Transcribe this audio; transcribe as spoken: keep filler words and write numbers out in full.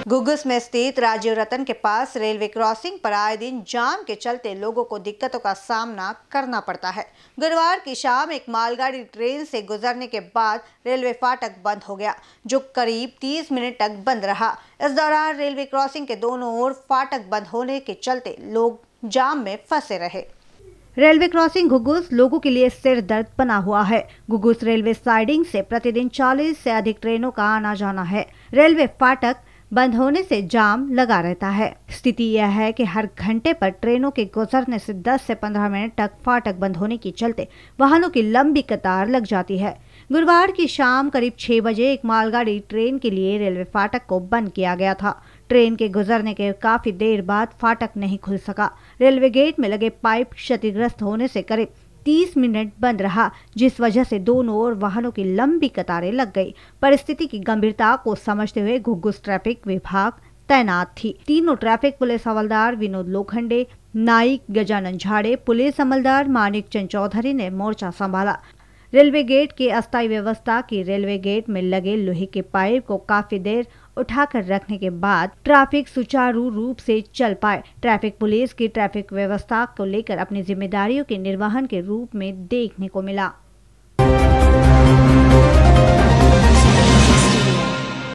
घुघुस में स्थित राजीव रतन के पास रेलवे क्रॉसिंग पर आए दिन जाम के चलते लोगों को दिक्कतों का सामना करना पड़ता है। गुरुवार की शाम एक मालगाड़ी ट्रेन से गुजरने के बाद रेलवे फाटक बंद हो गया, जो करीब तीस मिनट तक बंद रहा। इस दौरान रेलवे क्रॉसिंग के दोनों ओर फाटक बंद होने के चलते लोग जाम में फंसे रहे। रेलवे क्रॉसिंग घुघुस लोगों के लिए सिर दर्द बना हुआ है। घुघुस रेलवे साइडिंग से प्रतिदिन चालीस से अधिक ट्रेनों का आना जाना है। रेलवे फाटक बंद होने से जाम लगा रहता है। स्थिति यह है कि हर घंटे पर ट्रेनों के गुजरने से दस से पंद्रह मिनट तक फाटक बंद होने के चलते वाहनों की लंबी कतार लग जाती है। गुरुवार की शाम करीब छह बजे एक मालगाड़ी ट्रेन के लिए रेलवे फाटक को बंद किया गया था। ट्रेन के गुजरने के काफी देर बाद फाटक नहीं खुल सका। रेलवे गेट में लगे पाइप क्षतिग्रस्त होने से करीब तीस मिनट बंद रहा, जिस वजह से दोनों ओर वाहनों की लंबी कतारें लग गई। परिस्थिति की गंभीरता को समझते हुए घुघुस ट्रैफिक विभाग तैनात थी। तीनों ट्रैफिक पुलिस हवलदार विनोद लोखंडे, नाइक गजानन झाड़े, पुलिस अमलदार मानिक चंद चौधरी ने मोर्चा संभाला। रेलवे गेट की अस्थायी व्यवस्था की रेलवे गेट में लगे लोहे के पाइप को काफी देर उठाकर रखने के बाद ट्रैफिक सुचारू रूप से चल पाए। ट्रैफिक पुलिस की ट्रैफिक व्यवस्था को लेकर अपनी जिम्मेदारियों के निर्वहन के रूप में देखने को मिला।